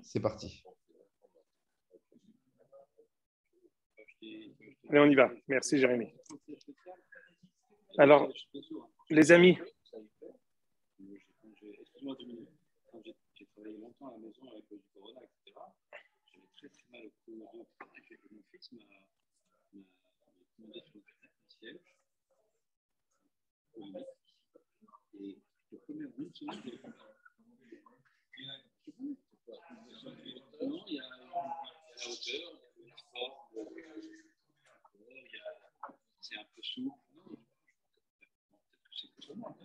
C'est parti. Allez, on y va. Merci, Jérémy. Alors, les amis. Excuse-moi 2 minutes. Quand j'ai travaillé longtemps à la maison avec du corona, etc., j'avais très très mal au cou. Donc, mon fils m'a demandé sur le ciel. Et le premier une semaine, il y a non, il y a la hauteur, il y a sport, c'est un peu souple. Peut-être que c'est que pour moi.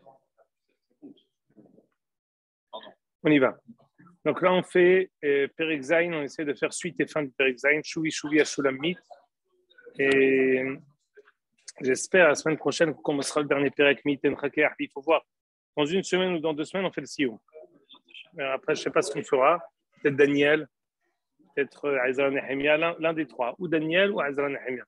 Pardon. On y va. Donc là, on fait Perek Zayin, on essaie de faire suite et fin de Perek Zayin, Shuvi Shuvi Ashulamit. Et j'espère la semaine prochaine qu'on commencera le dernier Perek Miten Chakeach. Il faut voir. Dans 1 semaine ou dans 2 semaines, on fait le Sioum. Après, je ne sais pas ce qu'on fera. Peut-être Daniel, peut-être Ezra Nehemia, l'un des trois. Ou Daniel ou Ezra Nehemia.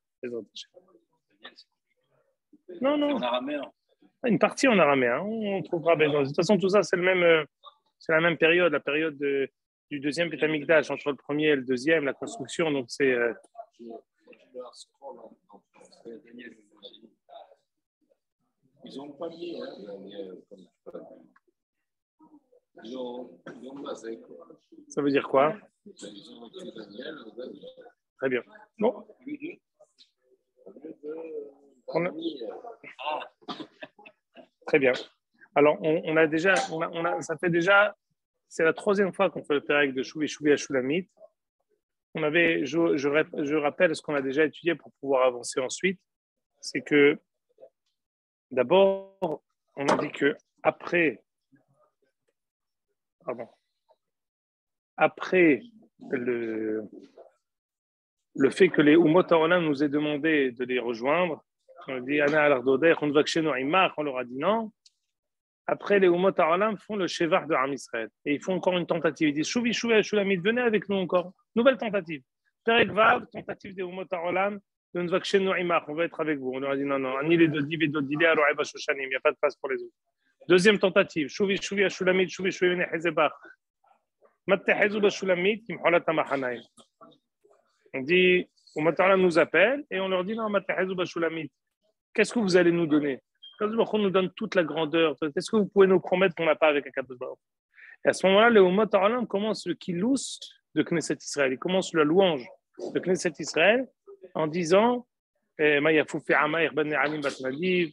Non. En araméen. Une partie en araméen. On trouvera bien. De toute façon, tout ça, c'est la même période, la période du deuxième Beth Amikdash, entre le premier et le deuxième, la construction. Donc, c'est. Ils n'ont pas mis Daniel comme ils ont basé quoi. Ça veut dire quoi? Ils ont écrit Daniel. Très bien. Bon. Très bien. Alors, on a déjà, ça fait déjà, c'est la 3e fois qu'on fait le Perek de Shuvi Shuvi Ashulamit. Je rappelle ce qu'on a déjà étudié pour pouvoir avancer ensuite. C'est que, d'abord, on a dit que après le fait que les Umot HaOlam nous aient demandé de les rejoindre, on a dit Ana al-Ardodeh, on leur a dit non. Après, les Umot HaOlam font le Shevar de Am Israël. Et ils font encore une tentative. Ils disent Shuvi Shuvi Ashulamit, venez avec nous encore. Nouvelle tentative. Perek Vav, tentative des Umot HaOlam, de Nvakshenu Imach, on va être avec vous. On leur a dit non. Ani les Dodi Vedodile, Aro'eb Ashoshanim, il n'y a pas de place pour les autres. Deuxième tentative, Shuvi Shuvi Ashulamit, Shuvi Shuvi Nehezebach. Mattehezu Bashulamit, Kimholat Amachanaim. On dit, Umot HaOlam nous appelle et on leur dit non, Mattehezu Bashulamit. Qu'est-ce que vous allez nous donner? On nous donne toute la grandeur. Est-ce que vous pouvez nous promettre qu'on n'a pas avec Akadosh Baruch? Et à ce moment-là, le Umot HaOlam commence le Kilous de Knesset Israël. Il commence la louange de Knesset Israël en disant Ma'yafoufi Amaïr ben Ne'alim bat Nadiv,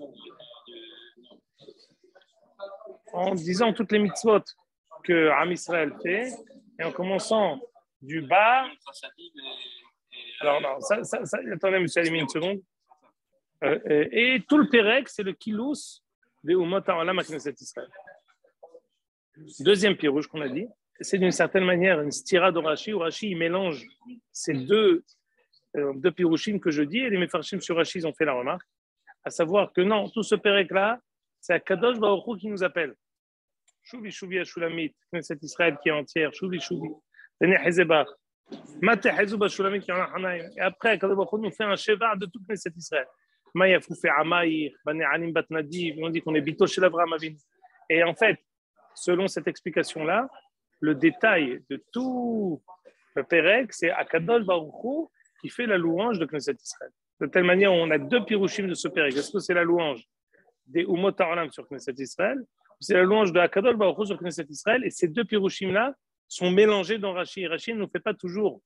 en disant toutes les mitzvot que Am Israël fait, et en commençant du bas. Alors, non, attendez, monsieur Alimi, une seconde. Et tout le Perek, c'est le Kilous des Umot HaOlam à Knesset Israël. Deuxième pirouge qu'on a dit, c'est d'une certaine manière une stira de Rashi, où Rashi il mélange ces deux pirouchim que je dis, et les Mefarshim sur Rashi ils ont fait la remarque, à savoir que non, tout ce Perek-là, c'est Akadosh Baruch Hu qui nous appelle. Shuvi Shuvi Ashulamit, Knesset Israël qui est entière, Shuvi Shuvi, Bnei Hezebach, Mattehezu Bashulamit qui en a Hanaim. Et après, Akadosh Baruch Hu nous fait un Shevar de tout Knesset Israël. Ma'yafoufi Amaïr, ben Ne'alim bat Nadiv, on dit qu'on est Bito chez l'Avraham Avinu. Et en fait, selon cette explication-là, le détail de tout le Perek, c'est Akadosh Baruch Hu qui fait la louange de Knesset Israël. De telle manière, on a 2 pirouchim de ce Perek. Est-ce que c'est la louange des Umot HaOlam sur Knesset Israël ou c'est la louange de Akadosh Baruch Hu sur Knesset Israël? Et ces 2 pirouchim-là sont mélangés dans Rashi. Rashi ne nous fait pas toujours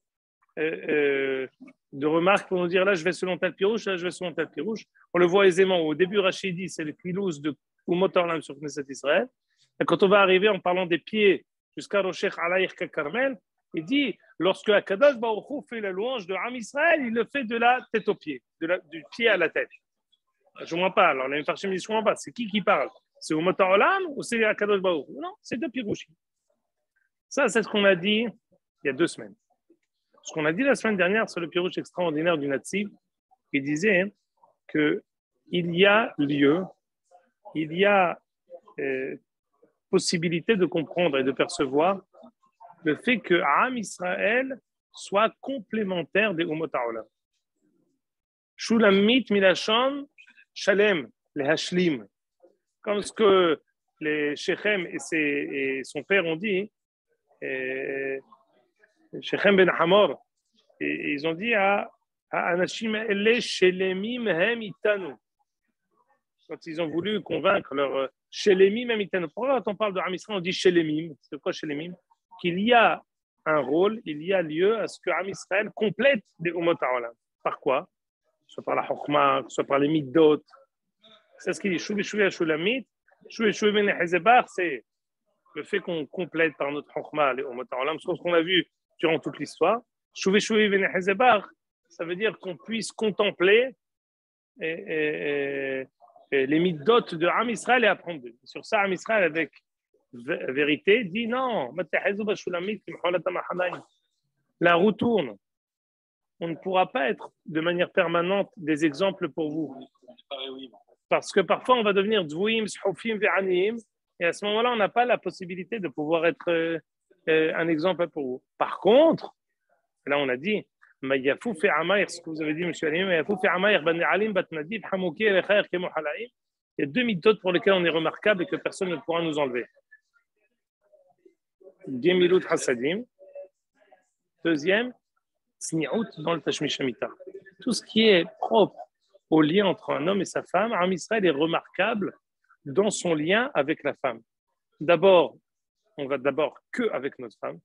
de remarques pour nous dire là je vais selon tel pirouche, là je vais selon tel pirouche. On le voit aisément. Au début, Rashi dit c'est le pilous de Umot HaOlam sur Knesset Israël. Et quand on va arriver en parlant des pieds jusqu'à Roshech Alayich Karmel, il dit lorsque Akadosh Baruch Hu fait la louange de Am Israël, il le fait de la tête aux pieds, du pied à la tête. Je ne comprends pas. Alors, les Mefarshim disent je ne comprends pas. C'est qui parle? C'est Umot HaOlam ou c'est Akadosh Baruch Hu? Non, c'est 2 pirouchim. Ça, c'est ce qu'on a dit il y a 2 semaines. Ce qu'on a dit la semaine dernière, c'est le pirouche extraordinaire du Natsif, qui disait qu'il y a lieu, il y a possibilité de comprendre et de percevoir le fait que Am Israël soit complémentaire des Umot HaOlam. Shulamit milashon shalem, les hashlim. Comme ce que les Shechem et son père ont dit, Shechem Ben Hamor, et ils ont dit à Anashim Elle Shelemim Hem Itanu. Quand ils ont voulu convaincre leur Shelemim Hem Itanu. Pourquoi quand on parle de Am Israël, on dit Shelemim? C'est quoi Shelemim? Qu'il y a un rôle, il y a lieu à ce que Am Israël complète des Umot HaOlam. Par quoi? Soit par la Chokhmah, soit par les Middot. C'est ce qu'il dit. Shuvi Shuvi Shulamit, Shuvi Shuvi Ben Hezebar, c'est le fait qu'on complète par notre Chokhmah les Umot HaOlam, c'est ce qu'on a vu durant toute l'histoire. Shuvi Shuvi Ben Hezebar, ça veut dire qu'on puisse contempler les Middot de Am Israël et apprendre d'eux. Sur ça, Am Israël, avec vérité, dit non, la roue tourne. On ne pourra pas être de manière permanente des exemples pour vous. Parce que parfois, on va devenir dvouim, shofim, ve'aniyim, et à ce moment-là, on n'a pas la possibilité de pouvoir être un exemple pour vous. Par contre, là, on a dit, Mayafou fait Amaïr, ce que vous avez dit, M. Alim, Mayafou fait Amaïr, Ben Alim, Bat Nadib, Hamouki, Rechaïr, Kemo Halaïm. Il y a deux méthodes pour lesquelles on est remarquable et que personne ne pourra nous enlever. Gemilut Hasadim. Deuxième, Tsni'out dans le Tashmish Hamita. Tout ce qui est propre au lien entre un homme et sa femme, Am Israël est remarquable dans son lien avec la femme. D'abord, on va d'abord que avec notre femme,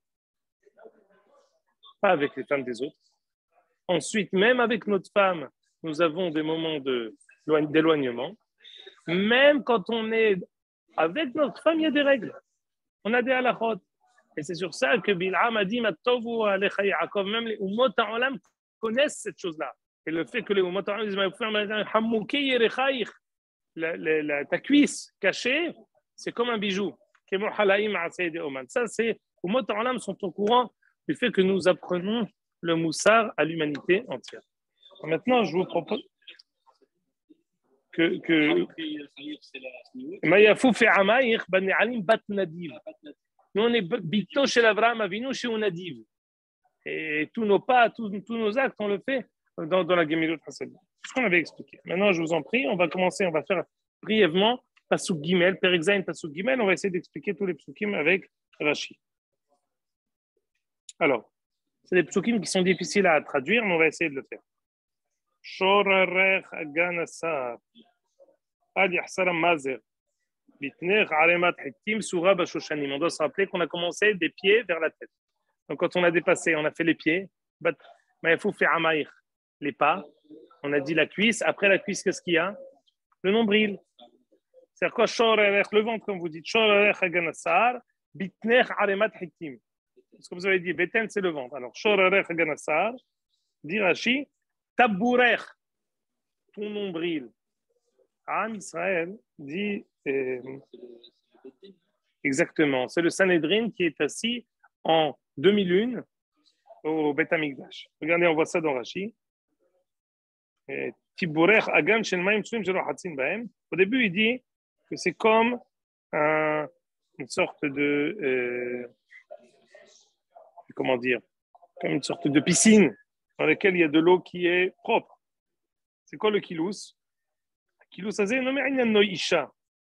pas avec les femmes des autres. Ensuite, même avec notre femme, nous avons des moments d'éloignement. Même quand on est avec notre femme, il y a des règles. On a des halachot. Et c'est sur ça que Bil'am a dit Matovu alecha Yaakov. Même les Umot HaOlam connaissent cette chose-là. Et le fait que les Umot HaOlam disent ta cuisse cachée, c'est comme un bijou. Ça, c'est Umot HaOlam sont au courant du fait que nous apprenons le moussar à l'humanité entière. Maintenant, je vous propose que Mayafou fait Amaïr, Bani Alim Bat Nadiv. Nous, on est bito chez l'Avraham Avinu, chez Unadiv. Et tous nos pas, tous nos actes, on le fait dans la Gemilut Hasadim. C'est ce qu'on avait expliqué. Maintenant, je vous en prie, on va commencer, on va faire brièvement Pasuk Gimel, Perek Pasuk Gimel. On va essayer d'expliquer tous les psukim avec Rashi. Alors, c'est des psukim qui sont difficiles à traduire, mais on va essayer de le faire. Shorarech Aganasar, Ad Yahsar Mazer. On doit se rappeler qu'on a commencé des pieds vers la tête. Donc, quand on a dépassé, on a fait les pieds, les pas, on a dit la cuisse. Après la cuisse, qu'est-ce qu'il y a? Le nombril. C'est-à-dire quoi? Le ventre, comme vous dites. Ce que vous avez dit, Beten, c'est le ventre. Alors, dit Rashi, Tabourer, ton nombril. Am Israël dit exactement, c'est le Sanhedrin qui est assis en demi-lune au Beth Amikdash. Regardez, on voit ça dans Rashi. Au début, il dit que c'est comme une sorte de comment dire, comme une sorte de piscine dans laquelle il y a de l'eau qui est propre. C'est quoi le kilous? Kilous הזה אינו מעניינו אישה.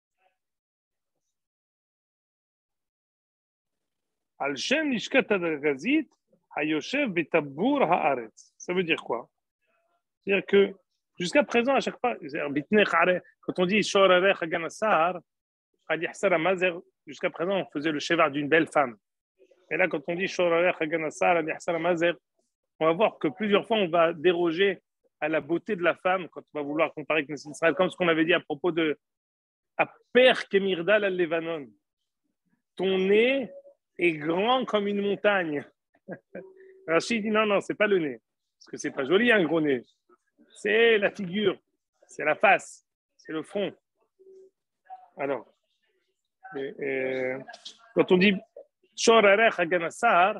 על שם לשכת הגזית היושב בטבור הארץ. Ça veut dire quoi? C'est-à-dire que jusqu'à présent, à chaque fois, quand on dit Shorarech Haganassar, jusqu'à présent, on faisait le chevar d'une belle femme. Et là, quand on dit Shorarech Haganassar, on va voir que plusieurs fois, on va déroger à la beauté de la femme quand on va vouloir comparer avec Knesset Israël, comme ce qu'on avait dit à propos de Aper Kemirdal al-Levanon. Ton nez est grand comme une montagne. Rachid dit non, c'est pas le nez, parce que c'est pas joli un gros nez. C'est la figure, c'est la face, c'est le front. Alors, quand on dit Shorarech Haganassar,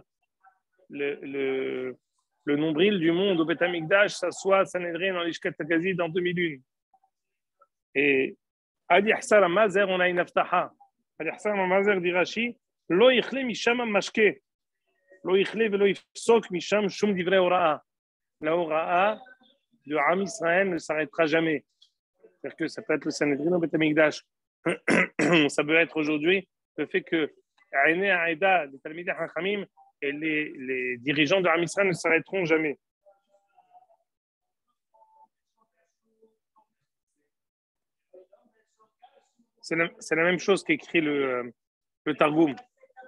le nombril du monde au Beth Amikdash s'assoit Sanhedrin dans l'Ishkat Tagazid en demi-lune. Et Adi Ahsar Mazer, on a une aftaha. Adi Ahsar Mazer dit Rashi, Lo yichle misham mashke, Lo yichle velo yifsok misham shum divrei ora'a. La ora'a de Am Israël ne s'arrêtera jamais. C'est-à-dire que ça peut être le Sanhedrin au Beth Amikdash. Ça peut être aujourd'hui le fait que Aïné Aïda, les Talmidei Chachamim, et les dirigeants de Ham Israël ne s'arrêteront jamais. C'est la même chose qu'écrit le Targum.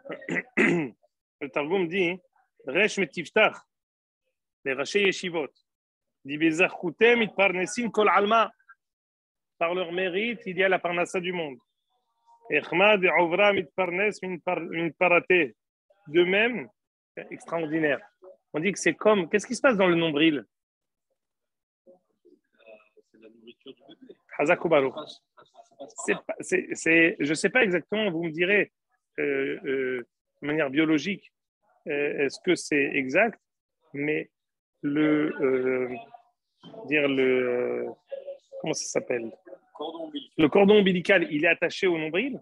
Le Targum dit Resh metiftach, les rachei yeshivot, dit Bezachoutem itparnesim kol alma. Par leur mérite, il y a la parnassa du monde. Echmad et Ovra mitparnes min parate. De même, extraordinaire. On dit que c'est comme. Qu'est-ce qui se passe dans le nombril? C'est la nourriture du bébé. Hazakubaro. Je ne sais pas exactement, vous me direz de manière biologique, est-ce que c'est exact, mais comment ça s'appelle? Le cordon ombilical, il est attaché au nombril.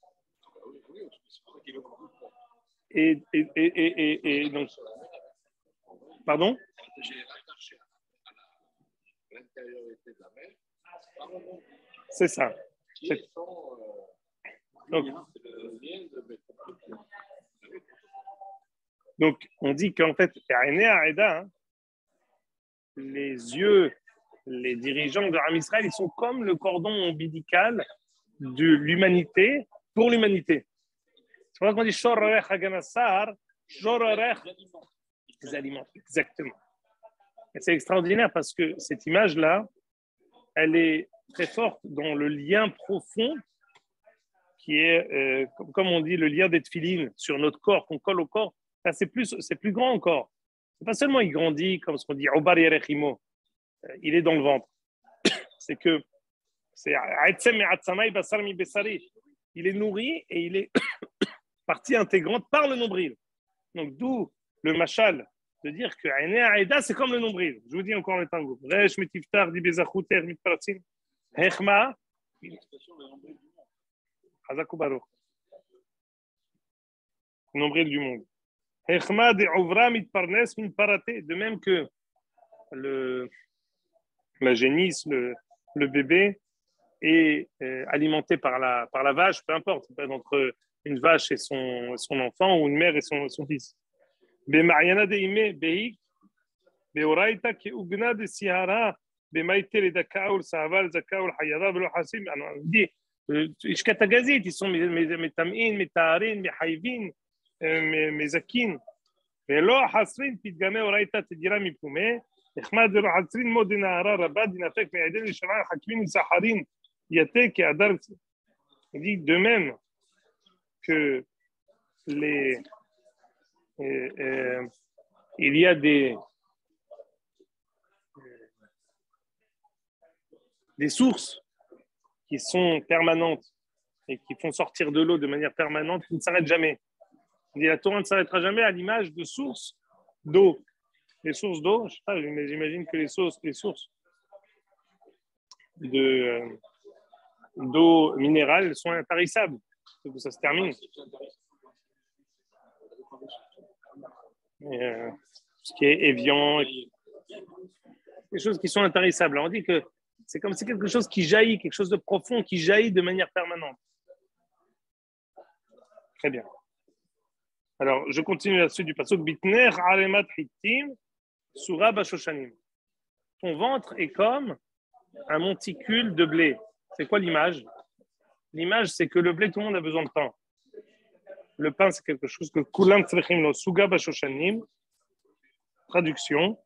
Et donc, pardon? C'est ça. Donc, on dit qu'en fait, les yeux, les dirigeants de Ham Israël, ils sont comme le cordon ombilical de l'humanité pour l'humanité. C'est pour ça qu'on dit Shorarech Haganassar, Shorarech les aliments. Exactement. Et c'est extraordinaire parce que cette image-là, elle est très forte dans le lien profond qui est, comme on dit, le lien des tefilines sur notre corps, qu'on colle au corps. Là, c'est plus grand encore. C'est pas seulement il grandit, comme ce qu'on dit, Obar Yerechimo, il est dans le ventre. C'est que c'est il est nourri et il est partie intégrante par le nombril. Donc d'où le machal de dire que Aïda c'est comme le nombril. Je vous dis encore le tango. Resh mitiftar di bezachouter mitparatzin hechma. Hazakubaro. Nombril du monde. Hechma de ovra mitparnes min parate. De même que la génisse, le bébé est alimenté par la vache, peu importe, entre une vache et son enfant ou une mère et son fils. Bemariana de ime beik beoraita ki ugna de sihara bemaite le dakaul saval zakaul hayada velo hasim. On dit ishkatagazit, ils sont mes tamin, mes taharin, mes hayvin, mes zakin. Velo hasrin pitgame oraita tedira mipume. إخماد العصرين مودنا رارا بادنا فك من عدل الشمال حكمين السحارين يتك أدار. Il dit de même que il y a des sources qui sont permanentes et qui font sortir de l'eau de manière permanente, qui ne s'arrêtent jamais. Il dit la Torah ne s'arrêtera jamais à l'image de sources d'eau. Les sources d'eau, je sais pas, mais j'imagine que les sources d'eau minérale sont intarissables. Donc ça se termine. Ce qui est Evian, des choses qui sont intarissables. On dit que c'est comme si quelque chose qui jaillit, quelque chose de profond qui jaillit de manière permanente. Très bien. Alors, je continue là-dessus du pasuk Bitner Aremat Hittim Sura Bashoshanim. Ton ventre est comme un monticule de blé. C'est quoi l'image? L'image, c'est que le blé, tout le monde a besoin de pain. Le pain, c'est quelque chose que Kulam Tzrechim Lo Suga Bashoshanim. Traduction.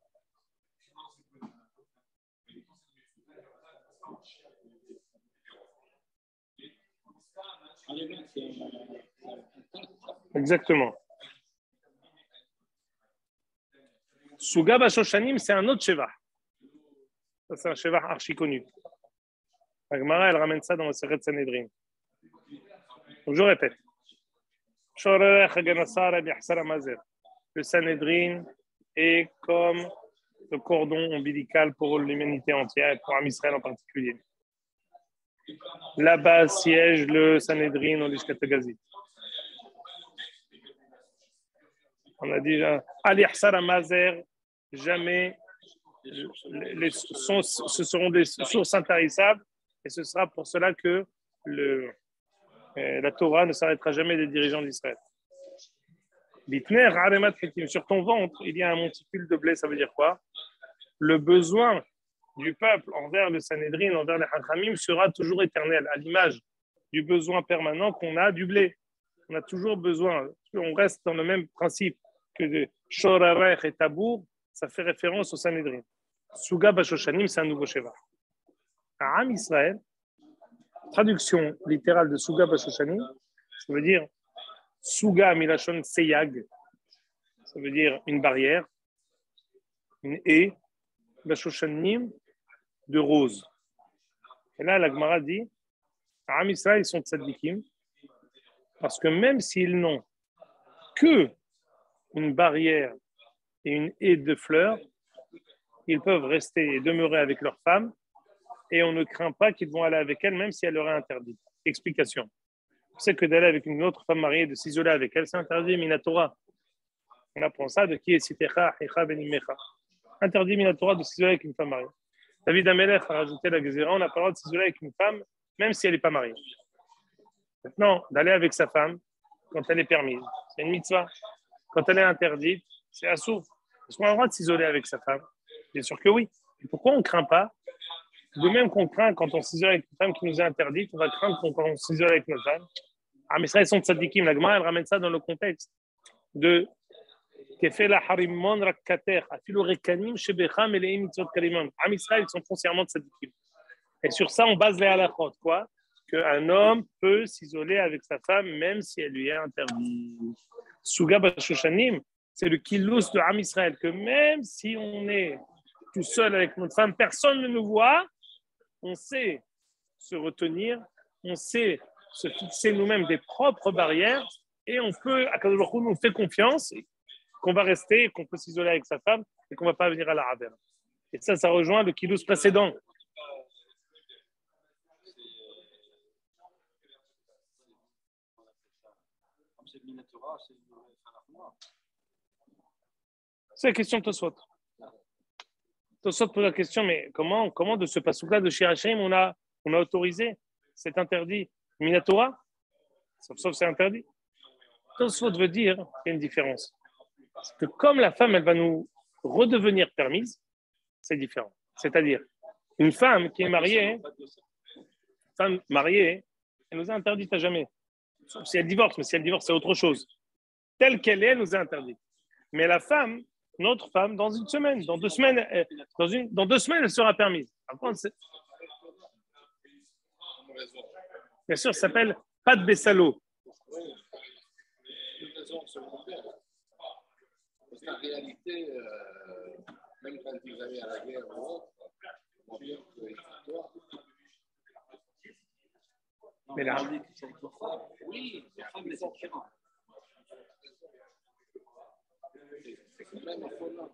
Exactement. Suga Bashoshanim, c'est un autre Sheva. Ça, c'est un Sheva archi connu. La Gemara, elle ramène ça dans le Seret Sanhedrin. Donc, je répète. Le Sanhedrin est comme le cordon ombilical pour l'humanité entière et pour Am Israël en particulier. Là-bas siège le Sanhedrin au Lishkat-Gazit. On a déjà Ali Hsar Mazer, jamais ce seront des sources intarissables et ce sera pour cela que la Torah ne s'arrêtera jamais des dirigeants d'Israël. Bitner aremat chitim. Sur ton ventre, il y a un monticule de blé. Ça veut dire quoi? Le besoin du peuple envers le Sanhédrin, envers les Hachamim, sera toujours éternel, à l'image du besoin permanent qu'on a du blé. On a toujours besoin. On reste dans le même principe que de Shorarech et Tabour. Ça fait référence au Sanhédrin. Suga Bashoshanim, c'est un nouveau Sheva. À Am Israël, traduction littérale de Suga Bashoshanim, ça veut dire Suga Milashon Seyag, ça veut dire une barrière, une haie, Bashoshanim, de rose. Et là, la Gemara dit, à Am Israël, ils sont tzadikim, parce que même s'ils n'ont que une barrière et une haie de fleurs, ils peuvent rester et demeurer avec leur femme et on ne craint pas qu'ils vont aller avec elle, même si elle leur est interdite. Explication. Vous savez que d'aller avec une autre femme mariée, de s'isoler avec elle, c'est interdit, Minatora. On apprend ça de qui est Sitecha, Hecha, Benimecha. Interdit, Minatora, de s'isoler avec une femme mariée. David Amelech a rajouté la Gezéra, on n'a pas le droit de s'isoler avec une femme, même si elle n'est pas mariée. Maintenant, d'aller avec sa femme, quand elle est permise, c'est une mitzvah. Quand elle est interdite, c'est assouf. Est-ce qu'on a le droit de s'isoler avec sa femme? Bien sûr que oui. Et pourquoi on ne craint pas? De même qu'on craint quand on s'isole avec une femme qui nous est interdite, on va craindre quand on s'isole avec notre femme. Ah, mais ça, ils sont tzadikim. La Gemara, elle ramène ça dans le contexte de Kefela harimon rakkater, afilo rekanim shebecham eleim mitzvot kalimon. Am Israël, ils sont foncièrement tzadikim. Et sur ça, on base les halachot. Quoi? Qu'un homme peut s'isoler avec sa femme, même si elle lui est interdite. Suga bashoshanim, c'est le kilous de Am Israël, que même si on est tout seul avec notre femme, personne ne nous voit, on sait se retenir, on sait se fixer nous-mêmes des propres barrières et on peut, à Kadosh Baruch Hu nous fait confiance qu'on va rester, qu'on peut s'isoler avec sa femme et qu'on ne va pas venir à la Ravel. Et ça rejoint le kilous précédent. C'est la question de Tosfot. Tosfot pose la question, mais comment de ce passouk-là de Shir Hashem, on a autorisé, c'est interdit, Minatora, sauf c'est interdit. Tosfot veut dire qu'il y a une différence. C'est que comme la femme, elle va nous redevenir permise, c'est différent. C'est-à-dire, une femme qui est mariée, elle nous est interdite à jamais. Sauf si elle divorce, mais si elle divorce, c'est autre chose. Telle qu'elle est, elle nous est interdite. Mais la femme, notre femme, dans une semaine, dans 2 semaines, dans 2 semaines, elle sera permise. Bien sûr, ça s'appelle pas de Bessalo. Parce qu'en réalité, même quand vous allez à la guerre ou autre, on voit bien que l'histoire. Mais là, oui, la femme est différente. C'est même affolant.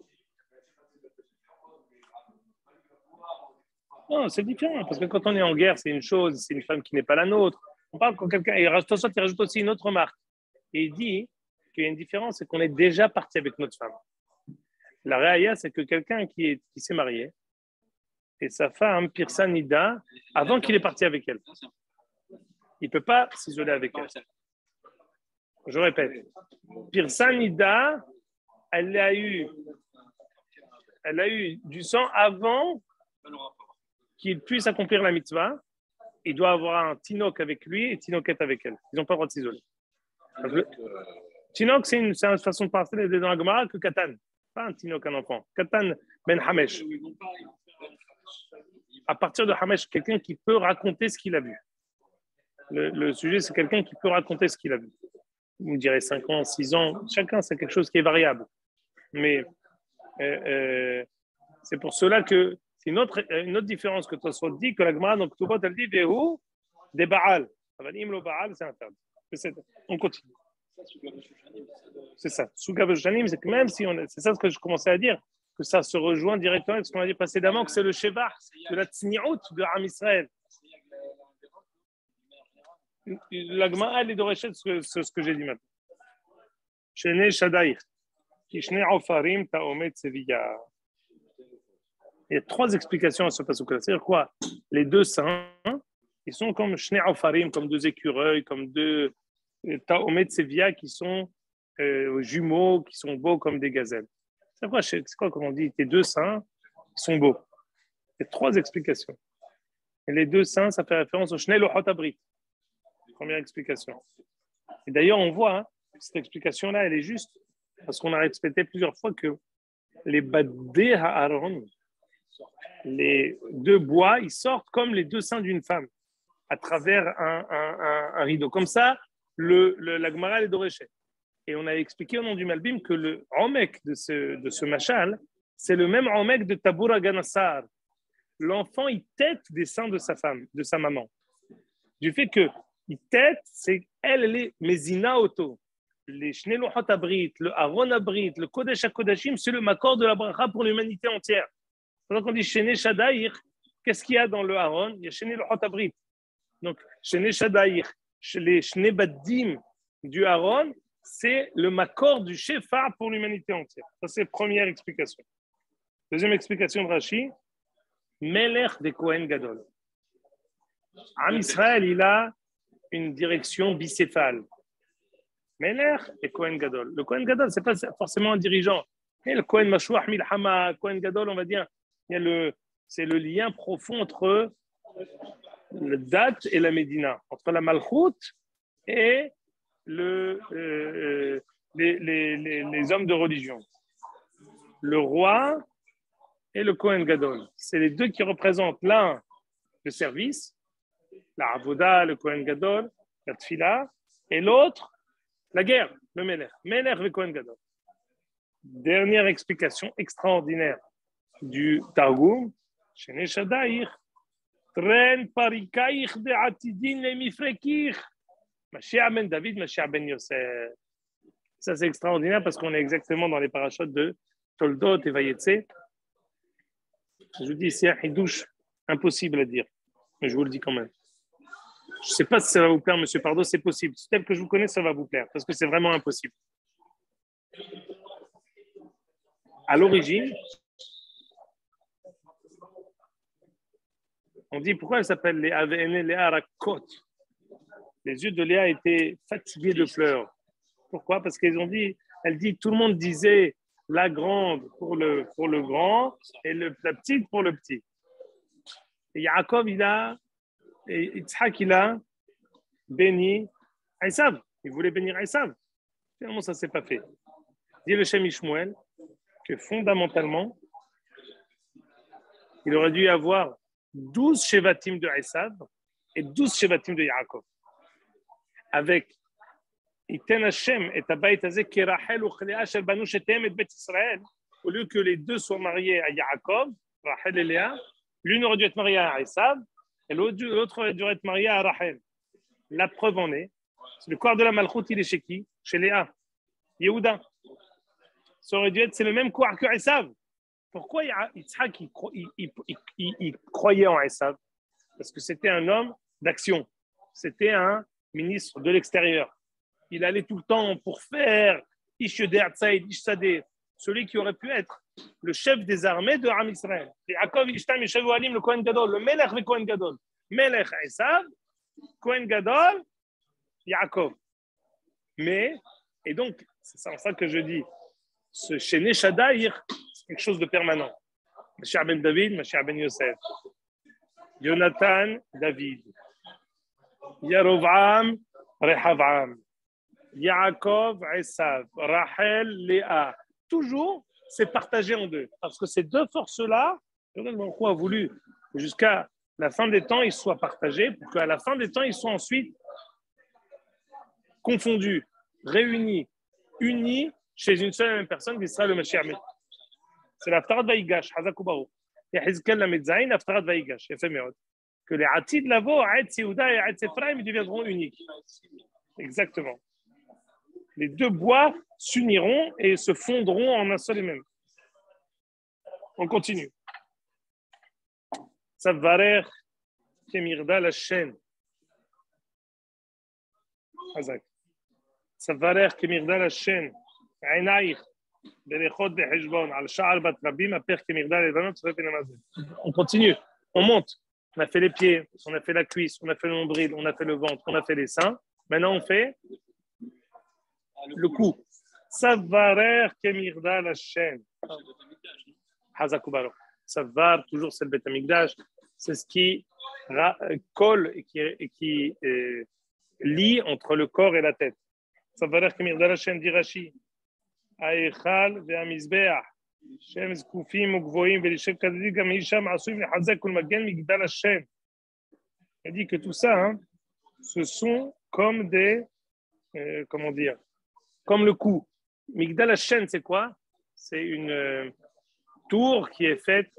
non, c'est différent, parce que quand on est en guerre, c'est une chose, c'est une femme qui n'est pas la nôtre. On parle quand quelqu'un, il rajoute aussi une autre remarque. Et il dit qu'il y a une différence, c'est qu'on est déjà parti avec notre femme. La réaïa, c'est que quelqu'un qui s'est marié, et sa femme, Pirsa Nida, avant qu'il est parti avec elle, il ne peut pas s'isoler avec elle. Je répète, Pirsa Nida, elle a eu du sang avant qu'il puisse accomplir la mitzvah. Il doit avoir un tinok avec lui et tinokette avec elle. Ils n'ont pas le droit de s'isoler. Tinok, c'est une façon de parler dans la Gemara que Katan. Pas un tinok, un enfant. Katan ben Hamesh. À partir de Hamesh, quelqu'un qui peut raconter ce qu'il a vu. Le sujet, c'est quelqu'un qui peut raconter ce qu'il a vu. Vous me direz 5 ans, 6 ans. Chacun, c'est quelque chose qui est variable. Mais c'est pour cela que c'est une autre différence que Tosfot dit, que la Gemara, donc Tuvot, elle dit Vehu des Baal. Im Baal, c'est interdit. On continue. C'est ça. Suga B'Shanim, c'est que même si c'est ça ce que je commençais à dire, que ça se rejoint directement avec ce qu'on a dit précédemment, que c'est le Sheva de la Tzni'ut de Am Israël. La Gemara, elle est d'origine ce que j'ai dit maintenant. Shene Shadaïr. Kishne Ofarim Taomet Seviya. Il y a 3 explications à ce passage-là. C'est-à-dire quoi? Les 2 saints, ils sont comme Shne Ofarim, comme 2 écureuils, comme 2 Taomet Seviya qui sont jumeaux qui sont beaux comme des gazelles. C'est quoi comme on dit? Tes deux seins, ils sont beaux. Il y a trois explications. Et les deux seins, ça fait référence au Shnei Lohot Habrit. Première explication. Et d'ailleurs, on voit, hein, cette explication-là, elle est juste parce qu'on a répété plusieurs fois que les Badé Haaron, les deux bois, ils sortent comme les deux seins d'une femme à travers un rideau. Comme ça, la Gemara est doréchée. Et on a expliqué au nom du Malbim que le Omek de ce machal, c'est le même Omek de Tabura Ganassar. L'enfant, il tête des seins de sa femme, de sa maman. Du fait que il tête, c'est elle est Mezina Oto. Les Shnei Lohot Habrit, le Aaron Habrit, le Kodesh HaKodashim, c'est le makor de la bracha pour l'humanité entière. Donc on dit Shnei Shadaïr, qu'est-ce qu'il y a dans le Aaron? Il y a Shnei Lohot Habrit. Donc Shnei Shadaïr, les Shnei Baddim du Aaron, c'est le makor du Shefar pour l'humanité entière. Ça, c'est la première explication. Deuxième explication de Rashi, Melech de Kohen Gadol. Am Israël, il a une direction bicéphale. Melech et Kohen Gadol. Le Kohen Gadol, ce n'est pas forcément un dirigeant. Et le Kohen Mashouach Milhama, Kohen Gadol, on va dire, c'est le lien profond entre le Dat et la Médina, entre la Malchout et les hommes de religion. Le roi et le Kohen Gadol. C'est les deux qui représentent l'un, le service, la Avoda, le Kohen Gadol, la Tfila, et l'autre, la guerre, le Melech. Melech et Kohen Gadol. Dernière explication extraordinaire du Targum, Shnei Shadaïr, Tren parikaïch de atidin le mifrekich, Mashiach ben David, Mashiach ben Yosef. Ça, c'est extraordinaire parce qu'on est exactement dans les parachutes de Toldot et Vayetse. Je vous dis, c'est un hidouche impossible à dire, mais je vous le dis quand même. Je ne sais pas si ça va vous plaire, monsieur Pardo, c'est possible. Tel que je vous connais, ça va vous plaire, parce que c'est vraiment impossible. À l'origine, on dit pourquoi elle s'appelle Léa Véné, Léa Rakot. Les yeux de Léa étaient fatigués de pleurs. Pourquoi? Parce qu'elles ont dit, elle dit, tout le monde disait la grande pour le grand et la petite pour le petit. Et Yaakov, et Yitzhak, il a béni Esav. Il voulait bénir Esav. Finalement, ça ne s'est pas fait. Dit le Shem Ishmuel que fondamentalement, il aurait dû y avoir 12 Shevatim de Esav et 12 Shevatim de Yaakov. Avec Iten Hashem et Abayit Hazeh Kerachel ou Chlea Shel Banu Shetem et Bet Israël, au lieu que les deux soient mariés à Yaakov, Rachel et Léa, l'une aurait dû être mariée à Esav et l'autre aurait dû être mariée à Rachel. La preuve en est, le corps de la Malchout, il est chez qui? Chez Léa, Yehuda. Ça aurait dû être, c'est le même corps que Esav. Pourquoi Yitzhak il croyait en Esav? Parce que c'était un homme d'action. C'était un ministre de l'extérieur. Il allait tout le temps pour faire celui qui aurait pu être le chef des armées de Am Israël. Le Kohen Gadol, le Melech le Kohen Gadol. Melech Esav, Kohen Gadol, Yaakov. Mais, et donc, c'est en ça que je dis, ce Shnei Shadaïr, c'est quelque chose de permanent. Mashiach ben David, Mashiach ben Yosef. Jonathan, David. Yarovam, Rehavam. Yaakov, Esav. Rachel, Léa. Toujours, c'est partagé en deux. Parce que ces deux forces-là, on a voulu jusqu'à la fin des temps, ils soient partagés, pour qu'à la fin des temps, ils soient ensuite confondus, réunis, unis chez une seule et même personne qui sera le Mashiach. C'est l'Aftarat Vaïgash, Hazakoubaou. Et Hizkel la Medzaïn, l'Aftarat Vaïgash. Que les Atid Lavo, Aed Yehuda et Aed Ephraim deviendront uniques. Exactement. Les deux bois s'uniront et se fondront en un seul et même. On continue. Savarer Kemirda la chaîne. Hazak. Savarer Kemirda la chaîne. Ainaïr. On continue, on monte. On a fait les pieds, on a fait la cuisse, on a fait le nombril, on a fait le ventre, on a fait les seins. Maintenant, on fait le cou. Savarer kemirda la chaîne. Hazakubaro. Savar, toujours c'est le Beth Amikdash. C'est ce qui colle et qui lie entre le corps et la tête. Savarer kemirda la chaîne, dit Rashi. Aïchal ve'amizbeach. Shem zkufim ugvoim ve'lishev kadidi gam hisham asuim lehazek kol magen migdal Hashem. Il dit que tout ça, hein, ce sont comme des, comment dire, comme le cou. Migdal Hashem, c'est quoi? C'est une tour qui est faite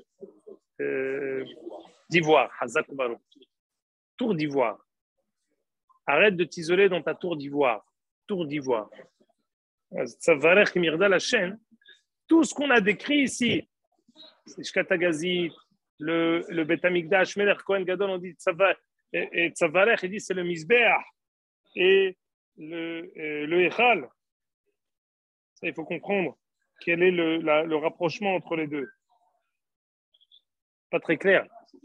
d'ivoire. Hazak Baruch. Tour d'ivoire. Arrête de t'isoler dans ta tour d'ivoire. Tour d'ivoire. Tzavarech Migdal Hashem. Tout ce qu'on a décrit ici, c'est Shkatagazit, le Beth Amikdash, Melech Kohen Gadol, on dit Tzavarech, et Tzavarech, il dit c'est le Mizbeach et le Echal. Ça, il faut comprendre quel est le rapprochement entre les deux. Pas très clair.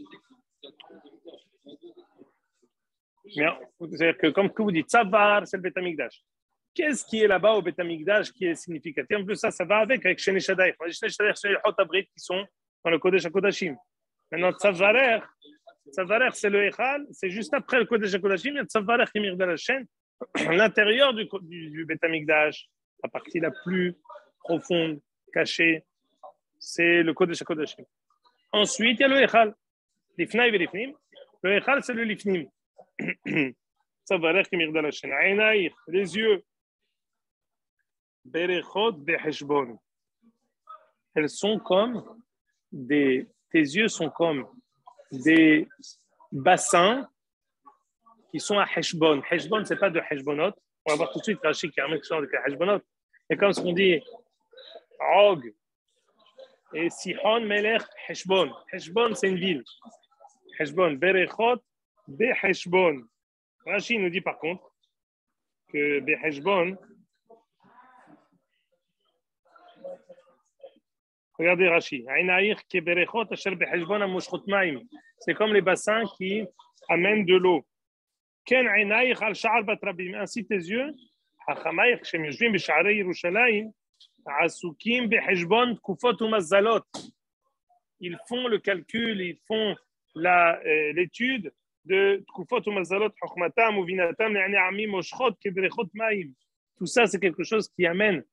Mais c'est-à-dire que comme que vous dites, Tzavar, c'est le Beth Amikdash. Qu'est-ce qui est là-bas au Beth Amikdash qui est significatif? En plus, ça va avec Shene Shadaï. Les Shene Shadaï, c'est les Hot Abrit qui sont dans le Kodesh HaKodashim. Maintenant, Tzavarer, c'est le Echal, c'est juste après le Kodesh HaKodashim. Il y a Tzavarer qui mire dans la chaîne. L'intérieur du Beth Amikdash, la partie la plus profonde, cachée, c'est le Kodesh HaKodashim. Ensuite, il y a le Echal. Lifnai ve Lifnim. Le Echal, c'est le Lifnim. Tzavarer qui mire dans la chaîne. Aïnaïr, les yeux. Berechot beheshbon. Elles sont comme tes yeux sont comme des bassins qui sont à Heshbon. Heshbon, c'est pas de Heshbonot. On va voir tout de suite Rashi qui ramène quelque chose avec Heshbonot. Et comme ce qu'on dit, Og et Sihon Melech Heshbon. Heshbon, c'est une ville. Heshbon, Berechot beheshbon. Rashi nous dit par contre que beheshbon, regardez Rashi. C'est comme les bassins qui amènent de l'eau. Ainsi tes yeux, ils font le calcul, ils font l'étude de tout ça, c'est quelque chose qui amène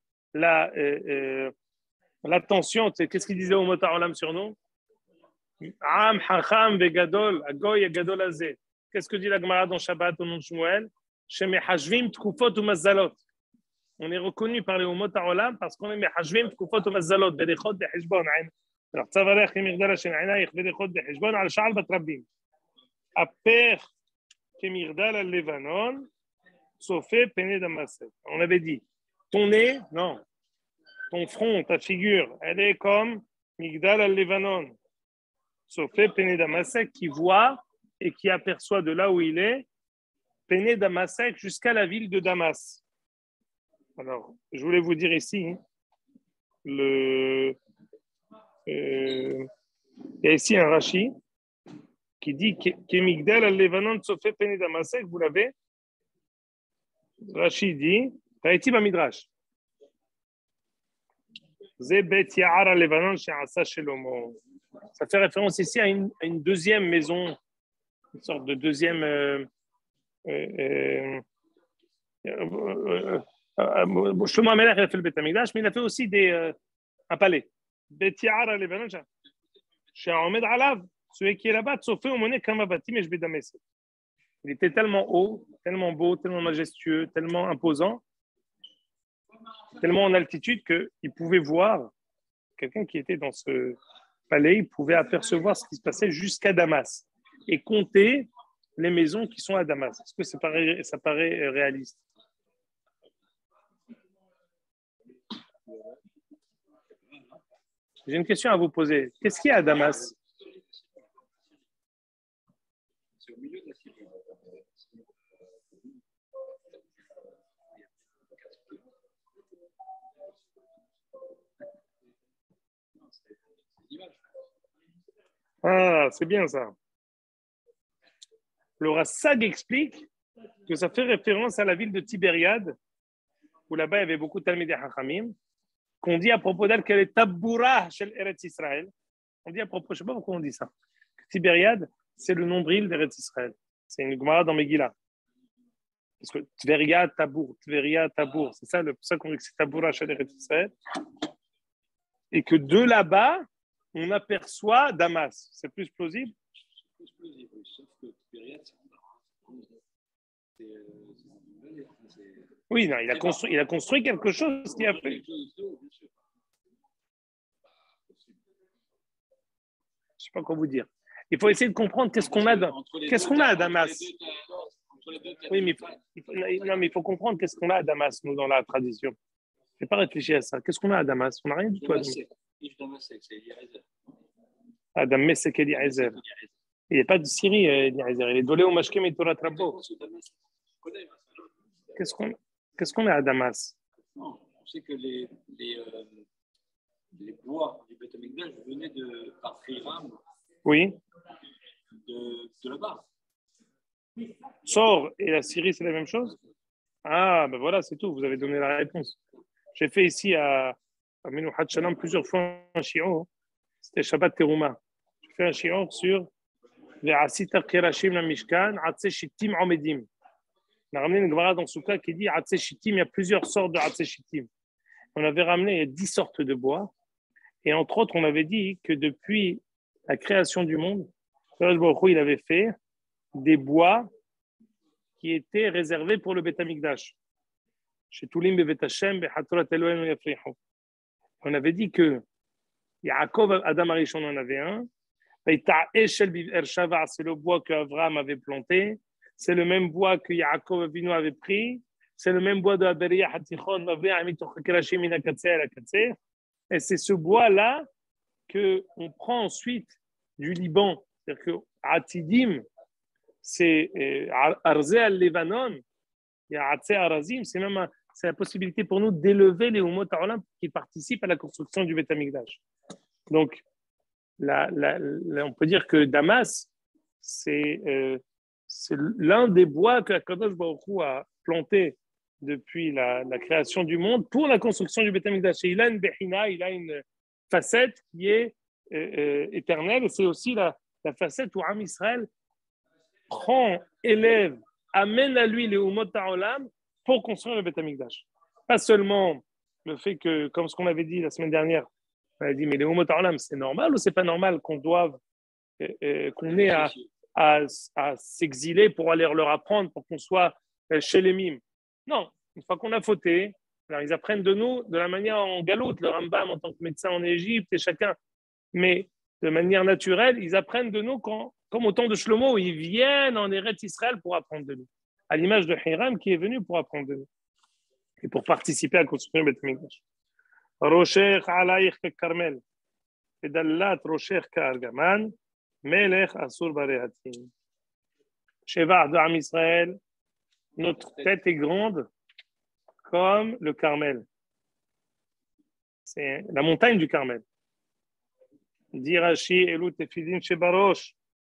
l'attention. Qu'est-ce qu'il disait au Mota Olam sur nous? Am Hacham Vegadol, Agoy Gadol Azeh. Qu'est-ce que dit la Gemara dans Shabbat au nom de Shmuel? Shemehashvim Tkufot ou Mazalot. On est reconnu par les Mota Olam parce qu'on est Mehashvim Tkufot ou Mazalot. Berechot de Heshbon. Alors, Tzavarech Kemirda Hashem Ainaich Berechot de Heshbon al Sha'al Batrabim. Aper Kemirda al Levanon, Sofé Pene Damasek. On avait dit, ton nez, non. Ton front, ta figure, elle est comme Migdal al-Levanon, Sofé Pene Damasek, qui voit et qui aperçoit de là où il est, Pene Damasek jusqu'à la ville de Damas. Alors, je voulais vous dire ici, il y a ici un Rashi qui dit que Migdal al-Levanon, Sofé Pene Damasek, vous l'avez? Rashi dit, Taïti Bamidrash. Ça fait référence ici à une deuxième maison, une sorte de deuxième. Shlomo HaMelech a fait le Beth Amikdash, mais il a fait aussi un palais. Bet Ya'ara Levanon, She'aomed Alav, celui qui est là-bas, Tsofé Omone Kamavatim et Jbedameset. Il était tellement haut, tellement beau, tellement majestueux, tellement imposant, tellement en altitude qu'il pouvait voir quelqu'un qui était dans ce palais, il pouvait apercevoir ce qui se passait jusqu'à Damas et compter les maisons qui sont à Damas. Est-ce que ça paraît réaliste? J'ai une question à vous poser. Qu'est-ce qu'il y a à Damas? C'est au milieu de la cité. Ah, c'est bien ça. Le Rassag explique que ça fait référence à la ville de Tibériade, où là-bas il y avait beaucoup de Talmidei Chachamim, qu'on dit à propos d'elle qu'elle est Taboura shel Eretz Israël. On dit à propos, je ne sais pas pourquoi on dit ça. Tibériade, c'est le nombril d'Eretz Israël. C'est une Gemara dans Megillah. Parce que Tveria Tabour, c'est ça, pour ça qu'on dit que c'est Taboura shel Eretz Israël. Et que de là-bas, on aperçoit Damas. C'est plus plausible? C'est plus plausible, sauf que Tibériade, c'est oui, non, il a construit quelque chose qui a fait. Je ne sais pas quoi vous dire. Il faut essayer de comprendre qu'est-ce qu'on a à Damas. Oui, mais il faut comprendre qu'est-ce qu'on a à Damas, nous, dans la tradition. Je n'ai pas réfléchi à ça. Qu'est-ce qu'on a à Damas? On n'a rien du tout à Damas. À Damas, c'est Eliezer. Il n'est pas de Syrie, Eliezer. Il est dolé au Mashkem et Torah Trabo. Qu'est-ce qu'on a à Damas? Non, on sait que les bois du Beth Amikdash venaient par Hiram. Oui. De là-bas. Sor et la Syrie, c'est la même chose? Ah, ben voilà, c'est tout. Vous avez donné la réponse. J'ai fait ici à Minouhat Shalom plusieurs fois un shiur. C'était Shabbat Teruma. J'ai fait un shiur sur Ve'asita Kirashim la Mishkan, Atse Shittim Omedim. On a ramené une Gemara dans Souka qui dit Atse Shittim, il y a plusieurs sortes de Atse Shittim. On avait ramené 10 sortes de bois. Et entre autres, on avait dit que depuis la création du monde, il avait fait des bois qui étaient réservés pour le Beth Amikdash. Chez Toulim Bevet Hashem, Behatrat Elohim Yafrihu. On avait dit que Yaakov, Adam Arishon en avait un. C'est le bois qu'Avraham avait planté. C'est le même bois que Yaakov Avinu avait pris. C'est le même bois de Aberiya Hatichon. Et c'est ce bois-là qu'on prend ensuite du Liban. C'est-à-dire que Atidim, c'est Arze al-Levanon, il y a Atse Arazim, c'est la possibilité pour nous d'élever les Umot HaOlam qui participent à la construction du Beth Amikdash. Donc, là, on peut dire que Damas, c'est l'un des bois que Kadosh Baruch Hu a planté depuis la création du monde pour la construction du Beth Amikdash. Et il a une Behina, il a une facette qui est éternelle, et c'est aussi la facette où Am Israël prend, élève, amène à lui les Umot HaOlam pour construire le Beth Amikdash. Pas seulement le fait que, comme ce qu'on avait dit la semaine dernière, on avait dit, mais les Umot HaOlam, c'est normal ou c'est pas normal qu'on ait à s'exiler pour aller leur apprendre, pour qu'on soit chez les mimes? Non, une fois qu'on a fauté, alors ils apprennent de nous de la manière en galoute, le Rambam en tant que médecin en Égypte et chacun. Mais de manière naturelle, ils apprennent de nous comme au temps de Shlomo, où ils viennent en Eretz Israël pour apprendre de nous. À l'image de Hiram qui est venu pour apprendre de nous et pour participer à construire le Beth Mikdash. Rocher alayich Karmel, Pedallat Rocher Kargaman, Melech Asur Barehatim. Sheva de Am Israël, notre tête est grande comme le Carmel. C'est la montagne du Carmel. Dit Rashi, Elu Tefidin Shebarosh.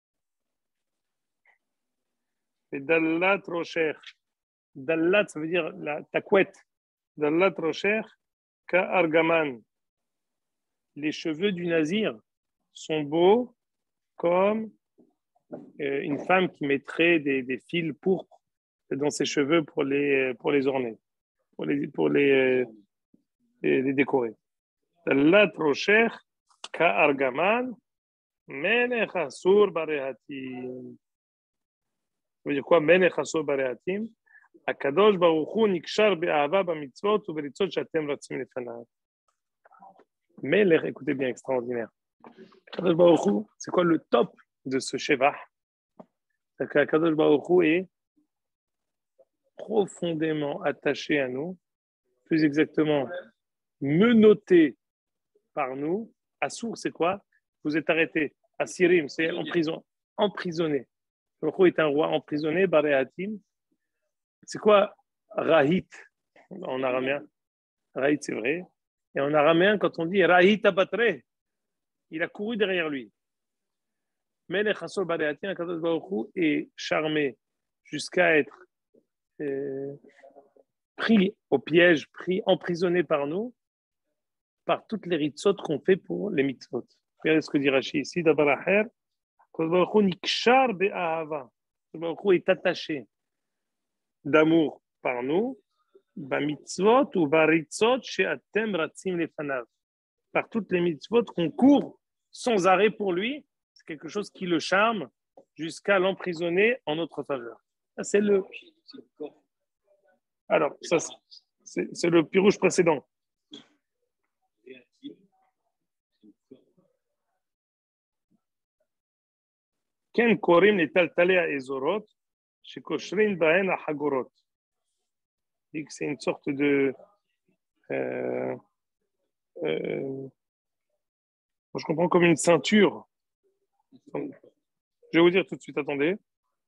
Et Dallat Rocher. Dallat, ça veut dire ta couette. Dallat Rocher, Ka Argaman. Les cheveux du Nazir sont beaux comme une femme qui mettrait des fils pourpres dans ses cheveux pour les orner, pour les décorer. Dallat Rocher, Ka Argaman, Melech Asur Barehatim. Ça veut dire quoi? Melech Asur Barehatim. Akadosh Baruch Hu nikshar be'ahava b'mitzvot u'beritzot she'atem ratzim lefanav. Melech, écoutez bien, extraordinaire. Akadosh Baruch Hu, c'est quoi le top de ce Shevah? C'est qu'Akadosh Baruch Hu est profondément attaché à nous, plus exactement menotté par nous. Assour, c'est quoi? Vous êtes arrêté. Asirim, c'est en prison, emprisonné. Baruch Hu est un roi emprisonné, Barehatim. C'est quoi Rahit en araméen? Rahit, c'est vrai. Et en araméen, quand on dit Rahit abatre, il a couru derrière lui. Melech Asur Barehatim, Akadosh Baruch Hu est charmé jusqu'à être pris au piège, pris emprisonné par nous, par toutes les ritzot qu'on fait pour les mitzvot. Regardez ce que dit Rashi ici, d'abord Aher, Nikshar be'ahava. Le est attaché d'amour par nous, bamitzvot ou baritzot she'atem ratzim lefanav. Par toutes les mitzvot qu'on court sans arrêt pour lui, c'est quelque chose qui le charme jusqu'à l'emprisonner en notre faveur. Ça, c'est le. Alors, ça, c'est le pirouche précédent. Ken korim les taltalé à ezorot, chez koshrin baen à hagorot. C'est une sorte de. Je comprends comme une ceinture. Je vais vous dire tout de suite, attendez.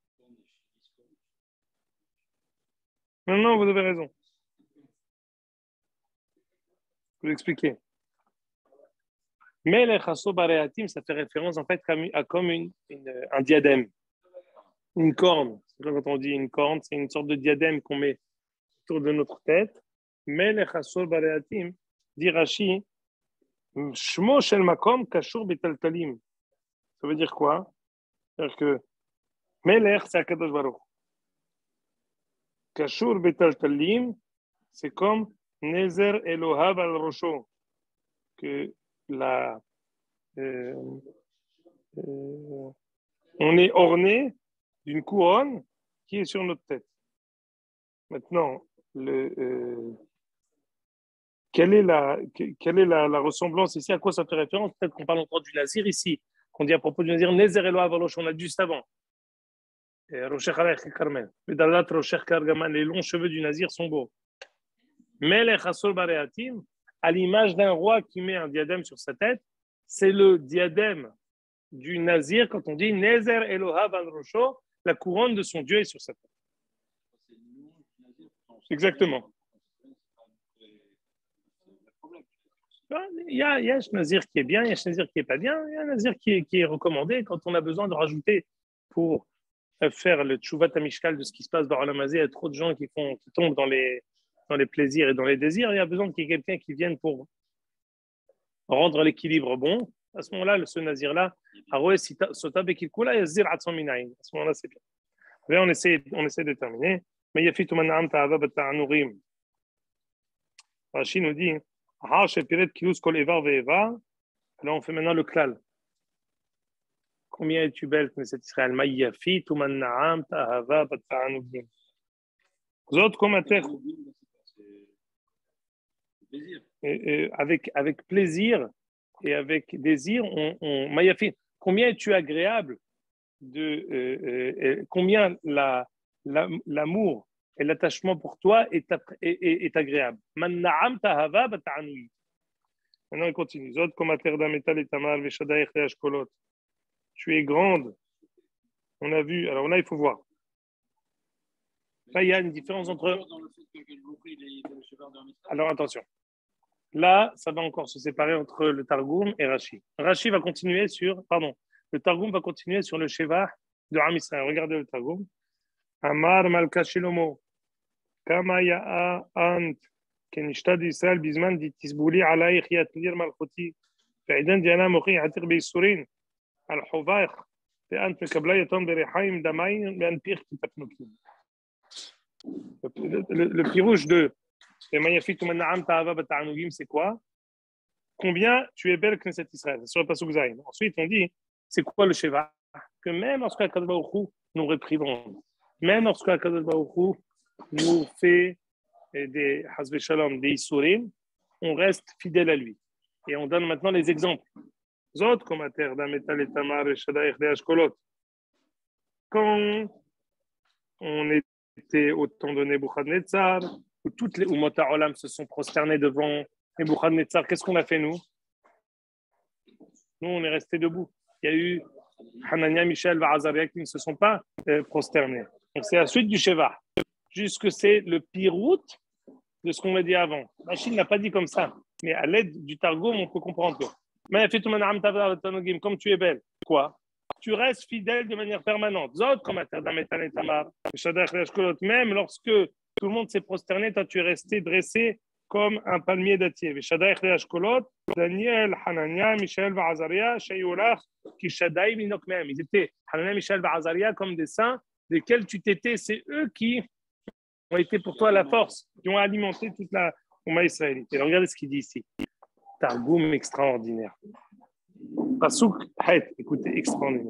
Non, vous avez raison. Je vais vous expliquer. Melech haso bareatim, ça fait référence en fait à comme un diadème, une corne. Quand on dit une corne, c'est une sorte de diadème qu'on met autour de notre tête. Melech haso bareatim, dit Rashi, shmo shel makom kashur betaltalim. Ça veut dire quoi? C'est-à-dire que Melech, c'est Akadosh Baruch. Kashur betaltalim, c'est comme Nezer Elohav al Rosho, que on est orné d'une couronne qui est sur notre tête. Maintenant, quelle est la ressemblance ici? À quoi ça fait référence? Peut-être qu'on parle encore du nazir ici, qu'on dit à propos du nazir, Nezer Elohav al Rosho, on l'a dit juste avant. Rocher Khalech Carmel. Medalat Rocher Kargaman, les longs cheveux du nazir sont beaux. Melech Hasol Bareatim, à l'image d'un roi qui met un diadème sur sa tête, c'est le diadème du nazir quand on dit Nezer Elohav al Rosho, la couronne de son Dieu est sur sa tête. Exactement. Il y a un nazir qui est bien, il y a un nazir qui n'est pas bien, il y a un nazir qui est recommandé quand on a besoin de rajouter pour faire le tchouvat amishkal de ce qui se passe dans l'Amazé. Il y a trop de gens qui tombent dans les plaisirs et dans les désirs. Il y a besoin qu'il y ait quelqu'un qui vienne pour rendre l'équilibre bon. À ce moment-là, ce nazir-là, à ce moment-là, c'est bien. Là, on essaie de terminer. Mais il y a fit Rashi nous dit, là, on fait maintenant le klal. Combien es-tu belle, Knesset Israël? Maïyafi, Tuman Naam, Tahava, Bata'anugim. Zot Komater. Avec plaisir et avec désir, Maïyafi. Combien es-tu agréable combien l'amour et l'attachement pour toi est agréable. Man Naam, Tahava, Bata'anugim. Maintenant, il continue. Zot Komater Dametal et Tamar, Veshadaech et Ashkolot. Tu es grande. On a vu. Alors là, il faut voir. Là, il y a une différence entre. Alors attention. Là, ça va encore se séparer entre le Targum et Rashi. Rashi va continuer sur. Pardon. Le Targum va continuer sur le Sheva de Am Israël. Regardez le Targum. Amar Malka Shilomo. Kama ya'a ant. Kenishta d'Israël bizman dit tisbouli alayhi yatlir malchoti. Fa'idan diana mochi yatir beisurin. Le pirouche de c'est quoi? Combien tu es belle Knesset Israël? Sur le Pasuk Zayin. Ensuite, on dit, c'est quoi le Sheva? Que même lorsque Akadosh Baruch Hu nous réprimande, même lorsque Akadosh Baruch Hu nous fait des Hasbe Shalom, des Isurim, on reste fidèle à lui. Et on donne maintenant les exemples. Zot comme à terre d'Ametal et Tamar et Shadaïch de Ashkolot. Quand on était au temps de Nebuchadnezzar, où toutes les Umot HaOlam se sont prosternés devant Nebuchadnezzar, qu'est-ce qu'on a fait nous? Nous, on est restés debout. Il y a eu Hanania, Michel, Azaria qui ne se sont pas prosternés. Donc c'est la suite du Sheva. Jusque c'est le pirout de ce qu'on a dit avant. La Chine n'a pas dit comme ça, mais à l'aide du Targum, on peut comprendre. Comme tu es belle. Quoi? Tu restes fidèle de manière permanente. Zot, comme à terre d'Ametal et Tamar, même lorsque Tout le monde s'est prosterné, toi tu es resté dressé comme un palmier dattier. Veshadaich le Ashkolot, Daniel, Hanania, Michel, Azaria, Shayolach, Kishadaï, Minok Mehem. Ils étaient, Hanania, Michel, Azaria, comme des saints desquels tu t'étais. C'est eux qui ont été pour toi la force, qui ont alimenté toute la Oumma israélite. Et regardez ce qu'il dit ici. Targoum extraordinaire. Pasouk, écoutez, extraordinaire.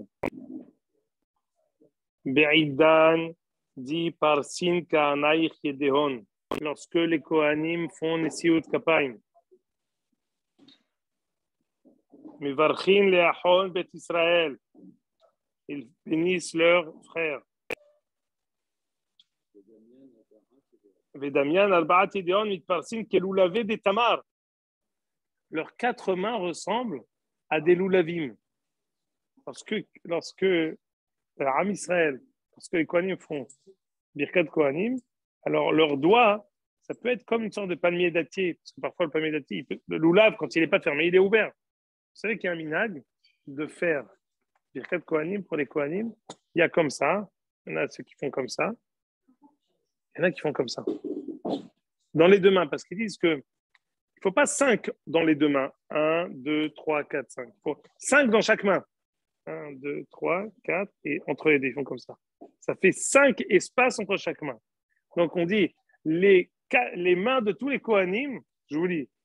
Be'idan dit par Sin Ka'anaïch Yedehon, lorsque les Kohanim font Nesiut Kapaim. Mivarchin Le'achon Bet Israël, ils bénissent leurs frères. Vedamian Arba'at Yedehon mitparsin Keloulaveh des Tamar. Leurs 4 mains ressemblent à des loulavim. Lorsque Am Israël, parce que les Kohanim font Birkat Kohanim, alors leurs doigts, ça peut être comme une sorte de palmier dattier, parce que parfois le palmier dattier, le loulav, quand il n'est pas fermé, il est ouvert. Vous savez qu'il y a un minag de faire Birkat Kohanim pour les Kohanim. Il y a comme ça, il y en a ceux qui font comme ça, il y en a qui font comme ça. Dans les 2 mains, parce qu'ils disent que il ne faut pas 5 dans les 2 mains. 1, 2, 3, 4, 5. Il faut 5 dans chaque main. 1, 2, 3, 4, et entre les deux, ils font comme ça. Ça fait 5 espaces entre chaque main. Donc, on dit, les mains de tous les Kohanim, je vous lis,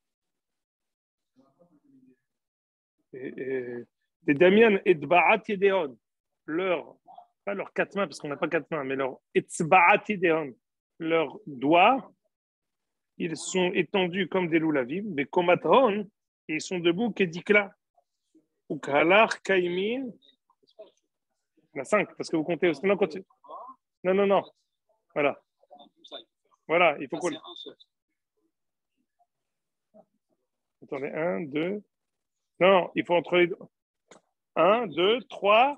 des Damian Etba'at Yedeon, pas leurs 4 mains, parce qu'on n'a pas 4 mains, mais leurs Etzba'at Yedeon, leurs doigts, ils sont étendus comme des loulavim, mais komatron, et ils sont debout, kedikla. Ou kalar, kaimin. Il y en a 5, parce que vous comptez aussi. Non, continue. Non. Voilà. Voilà, il faut qu'on. Attendez, 1, 2. Non, il faut entre les deux. 1, 2, 3.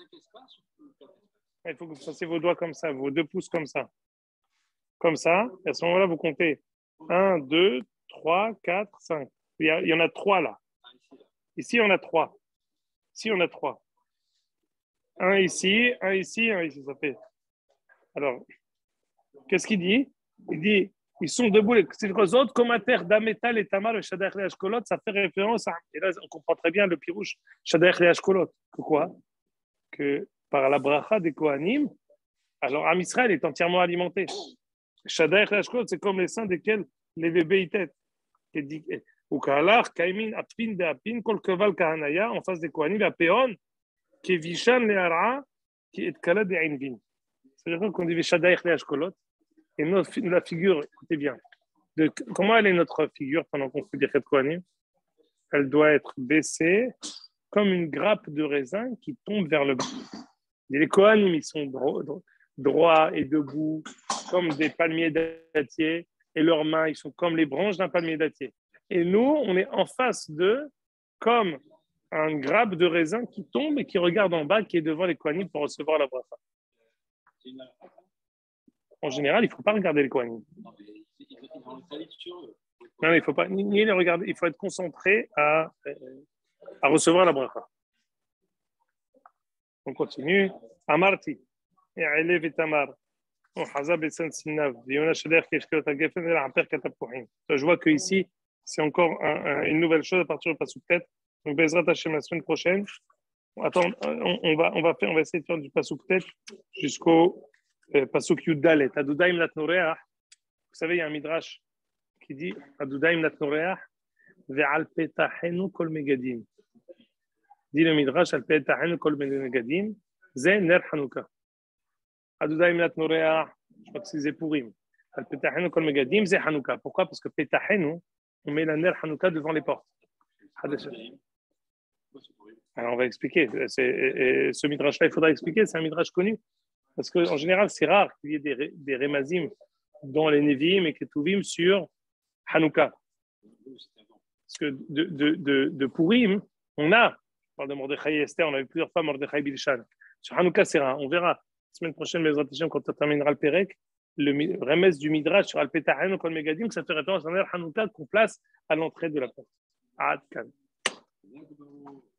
Il faut que vous fassiez vos doigts comme ça, vos 2 pouces comme ça. Comme ça. Et à ce moment-là, vous comptez 1, 2, 3, 4, 5. Il y en a 3 là. Ici, on a 3. Ici, on a 3. Un ici, un ici, ça fait. Alors, qu'est-ce qu'il dit? Il dit, ils sont debout, les autres, comme à terre, Dametal et Tamar, le Shadach et Ashkolot, ça fait référence à. Et là, on comprend très bien le pirouche, Shadach et Ashkolot. Pourquoi? Que par la bracha des Kohanim, alors Am Israël est entièrement alimenté. Shadach et Ashkolot, c'est comme les saints desquels les bébés y têtent. Ou Kalar, Kaimin, Apin, de Apin, Kol Keval Kahanaya, en face des Kohanim, la Péon, qui est Vishan, le Hara, qui est Kala de Ainvin. C'est-à-dire qu'on dit Shadaïch le Ashkolot, et la figure, écoutez bien, comment elle est notre figure pendant qu'on fait Birkat Kohanim? Elle doit être baissée comme une grappe de raisin qui tombe vers le bas. Et les Kohanim, ils sont droits et debout, comme des palmiers dattiers, et leurs mains, ils sont comme les branches d'un palmier dattier. Et nous, on est en face d'eux comme un grappe de raisin qui tombe et qui regarde en bas, qui est devant les Kohanim pour recevoir la bracha. En général, il ne faut pas regarder les Kohanim. Non, il ne faut pas ni les regarder, il faut être concentré à recevoir la bracha. On continue. Amarti. Je vois que ici, c'est encore une nouvelle chose à partir du Pasuk Tet. Donc, Bezrat Hashem, la semaine prochaine. Attends, on va essayer de faire du Pasuk Tet jusqu'au Pasuk Yuddalet. Adudaim Latnoreach. Vous savez, il y a un midrash qui dit Adudaim Latnoreach ve'al petachenu kol megadim. Dit le midrash al petachenu kol megadim, c'est ner Hanouka. Adudaim Latnoreach, je crois que c'est Purim. Al petachenu kol megadim, c'est Hanouka. Pourquoi? Parce que petachenu, on met la ner Hanouka devant les portes. Alors on va expliquer. Ce midrash-là, il faudra expliquer. C'est un midrash connu. Parce qu'en général, c'est rare qu'il y ait des remazim dans les Nevi'im et Ketuvim sur Hanouka. Parce que de Purim, on parle de Mordechai et Esther, on a vu plusieurs fois Mordechai Bilshan. Sur Hanouka, c'est rare. On verra la semaine prochaine, quand on terminera le Pérec, le remez du midrash sur Al-Petahenu Kol Megadim, que ça fait référence à un Hanouka qu'on place à l'entrée de la porte. Ad Kan.